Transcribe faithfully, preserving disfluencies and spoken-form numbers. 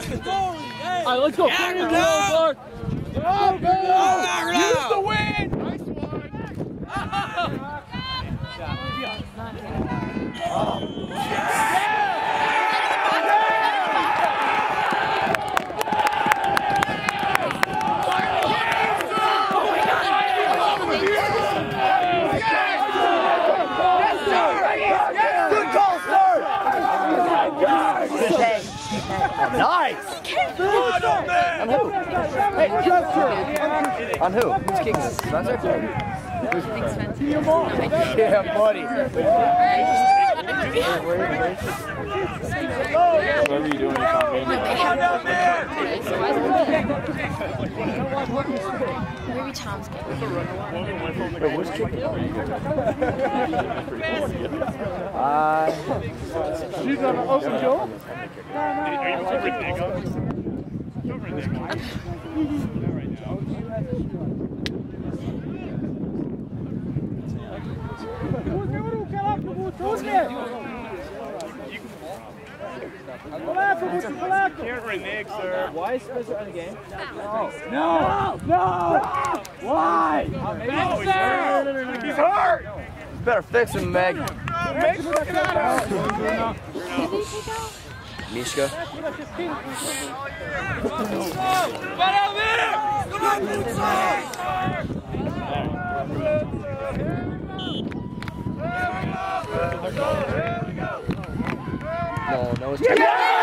All right, let's go. Bring it along, Go, go! Use the win! Nice one! Oh. Nice! On who? Hey, on who? Who's kicking? Spencer? Who's Spencer? Yeah, buddy. What are you doing? Maybe Tom's kicking. Wait, who's kicking? Uh, She's on the open Joe? Are you over Nick? Over Nick. Can't renege, sir. Why is Spencer on the game? No. No! No! Why? Spencer! He's hurt! better fix him, Meg. Mishka. No, no, it's